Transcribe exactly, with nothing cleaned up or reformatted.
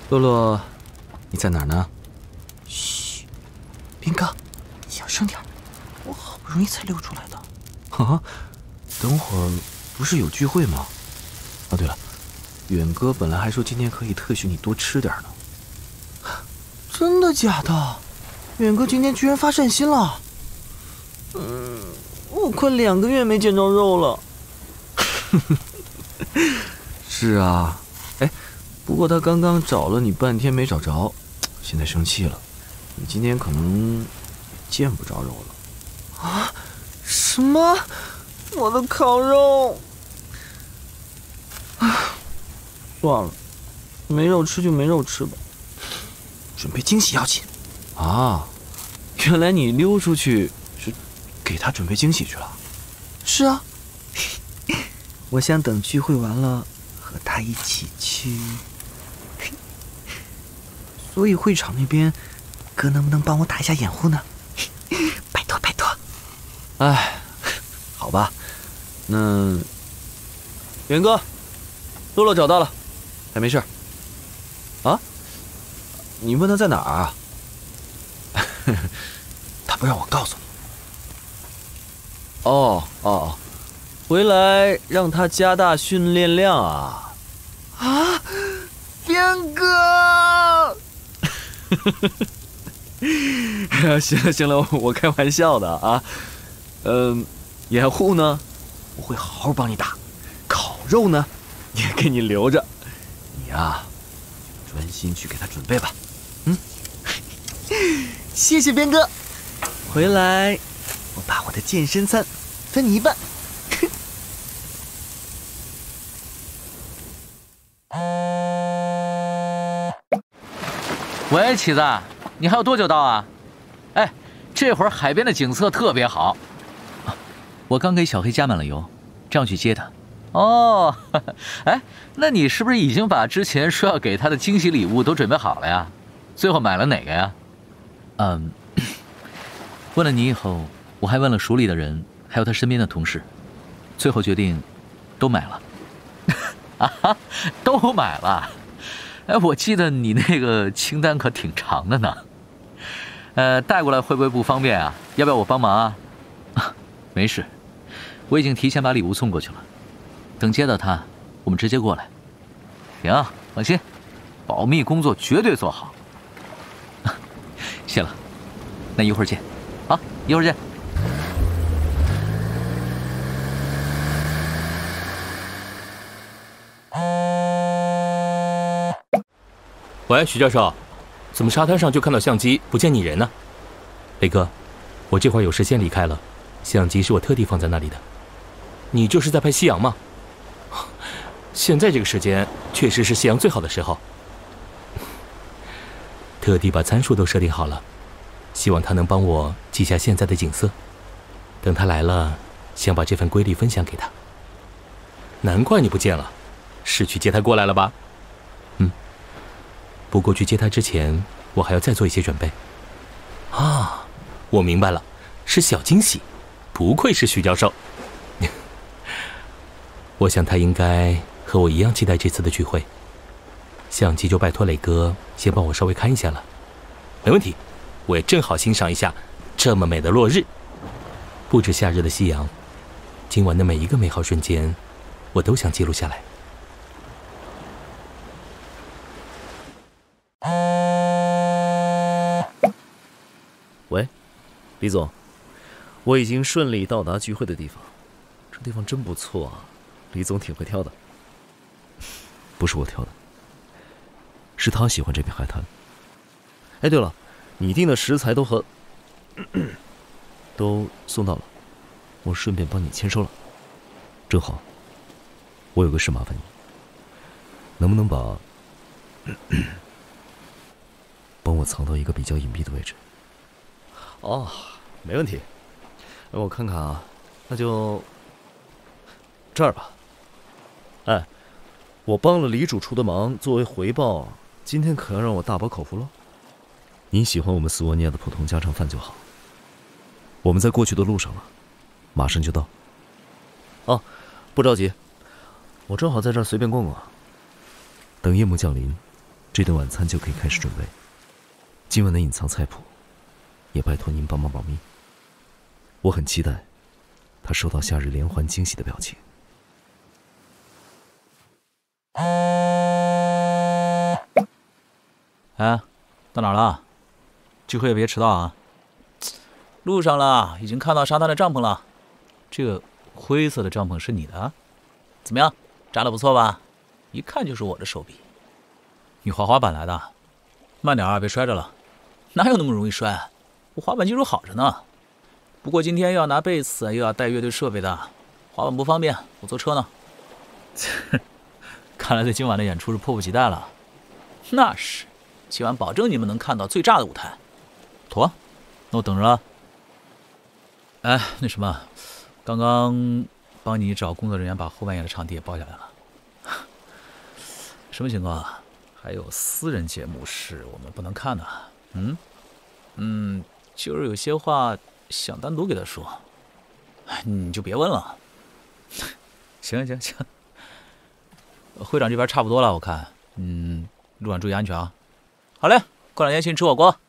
洛洛，你在哪儿呢？ 嘘，斌哥，小声点，我好不容易才溜出来的。 啊，等会儿不是有聚会吗？哦，对了，远哥本来还说今天可以特许你多吃点呢。 真的假的？远哥今天居然发善心了。嗯，我快两个月没见着肉了。 是啊，哎，不过他刚刚找了你半天没找着，现在生气了。你今天可能见不着肉了。 啊？什么？我的烤肉！啊，算了，没肉吃就没肉吃吧。准备惊喜要紧。 啊，原来你溜出去是给他准备惊喜去了。 是啊，我想等聚会完了和他一起去，所以会场那边哥能不能帮我打一下掩护呢？拜托拜托。 哎，好吧，那远哥，洛洛找到了，还没事。啊？你问他在哪儿啊？他不让我告诉你。哦哦哦，回来让他加大训练量啊！ 啊，边哥！ 行了行了，我开玩笑的啊。嗯，掩护呢，我会好好帮你打；烤肉呢，也给你留着。你呀，专心去给他准备吧。嗯， 谢谢边哥。回来，我把我的健身餐分你一半。 喂，起子，你还有多久到啊？哎，这会儿海边的景色特别好。啊，我刚给小黑加满了油，正要去接他。哦，呵呵，哎，那你是不是已经把之前说要给他的惊喜礼物都准备好了呀？最后买了哪个呀？嗯，问了你以后，我还问了署里的人，还有他身边的同事，最后决定都买了。啊哈，都买了。哎，我记得你那个清单可挺长的呢。呃，带过来会不会不方便啊？要不要我帮忙啊？啊，没事，我已经提前把礼物送过去了。等接到他，我们直接过来。行，放心，保密工作绝对做好。啊，谢了，那一会儿见。好，一会儿见。 喂，徐教授，怎么沙滩上就看到相机，不见你人呢？雷哥，我这会儿有事先离开了，相机是我特地放在那里的。你这是在拍夕阳吗？现在这个时间确实是夕阳最好的时候。特地把参数都设定好了，希望他能帮我记下现在的景色。等他来了，想把这份规律分享给他。难怪你不见了，是去接他过来了吧？嗯。不过去接他之前，我还要再做一些准备。啊，我明白了，是小惊喜，不愧是徐教授。我想他应该和我一样期待这次的聚会。相机就拜托磊哥先帮我稍微看一下了。没问题，我也正好欣赏一下这么美的落日。不止夏日的夕阳，今晚的每一个美好瞬间，我都想记录下来。 喂，李总，我已经顺利到达聚会的地方，这地方真不错啊，李总挺会挑的。不是我挑的，是他喜欢这片海滩。哎，对了，你订的食材都和都送到了，我顺便帮你签收了。正好，我有个事麻烦你，能不能把帮我藏到一个比较隐蔽的位置？哦，没问题。我看看啊，那就这儿吧。哎，我帮了李主厨的忙，作为回报，今天可要让我大饱口福了。你喜欢我们斯沃尼亚的普通家常饭就好。我们在过去的路上了，马上就到。哦，不着急，我正好在这儿随便逛逛。等夜幕降临，这这顿晚餐就可以开始准备。今晚的隐藏菜谱，也拜托您帮忙保密。我很期待他收到夏日连环惊喜的表情。 哎，到哪儿了？聚会也别迟到啊！ 路上了，已经看到沙滩的帐篷了。 这个灰色的帐篷是你的？ 怎么样，扎得不错吧？一看就是我的手笔。 你滑滑板来的？慢点啊，别摔着了。 哪有那么容易摔？我滑板技术好着呢。不过今天又要拿贝斯，又要带乐队设备的，滑板不方便，我坐车呢。 看来对今晚的演出是迫不及待了。 那是，今晚保证你们能看到最炸的舞台。 妥，那我等着了。哎，那什么，刚刚帮你找工作人员把后半夜的场地也包下来了。什么情况啊？还有私人节目是我们不能看的。嗯， 嗯，就是有些话想单独给他说，你就别问了。 行行行，会长这边差不多了，我看，嗯，路上注意安全啊。 好嘞，过两天请你吃火锅。